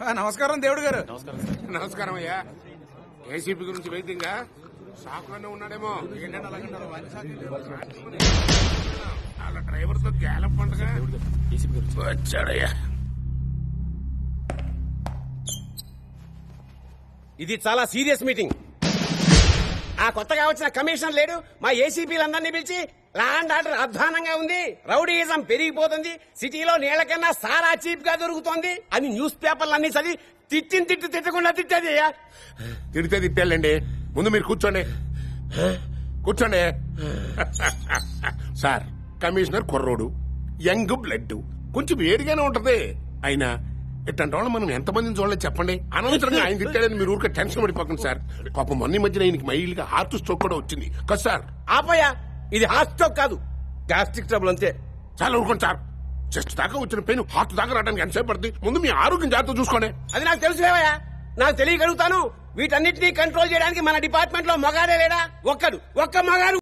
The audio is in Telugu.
నమస్కారం దేవుడు గారు. నమస్కారం అయ్యా. ఏసీపీ గురించి వెయిటింగ్ షాక్లోనే ఉన్నాడేమో. వాళ్ళ డ్రైవర్ తో గ్యాలప్ పండుగ వచ్చాడయ్యా. ఇది చాలా సీరియస్ మీటింగ్. ఆ కొత్తగా వచ్చిన కమిషనర్ లేడు, మా ఏసీపీలందరినీ పిలిచి ల్యాండ్ ఆర్డర్ అధ్వానంగా ఉంది, రౌడీయిజం పెరిగిపోతుంది, సిటీలో నీళ్ల కన్నా సారా చీప్ గా దొరుకుతోంది అని న్యూస్ పేపర్లన్నీ చదివి తిట్టకుండా తిట్టేది. తిడితే తిట్టాలండి, ముందు మీరు కూర్చోండి. కూర్చోండి. సార్, కమిషనర్ కుర్రోడు, యంగ్ బ్లడ్, కొంచెం వేడిగానే ఉంటది. అయినా ఇట్లాంటి వాళ్ళు మనం ఎంతమందిని చూడలేదు చెప్పండి. అనవసరంగా ఆయన తిట్టాడని మీరు ఊరికే టెన్షన్ పడిపోకండి సార్. పాపం మొన్న మధ్యన ఆయనకి మైల్డ్ గా హార్ట్ స్ట్రోక్ కూడా వచ్చింది కదా సార్. ఆపయ్యా, ఇది హార్ట్ స్ట్రోక్ కాదు, గ్యాస్ట్రిక్ ట్రబుల్ అంతే. చాలా ఊరుకోండి సార్. చెస్ట్ దాకా వచ్చిన పెయిన్ హార్ట్ దాకా రావడానికి ఎంతసేపు పడుతుంది? ముందు మీ ఆరోగ్యం జాగ్రత్త చూసుకోండి. అది నాకు తెలుసులేవయ్యా, నాకు తెలియగలుగుతాను. వీటన్నిటినీ కంట్రోల్ చేయడానికి మన డిపార్ట్మెంట్ లో మగాడే లేడా? ఒక్క మగాడు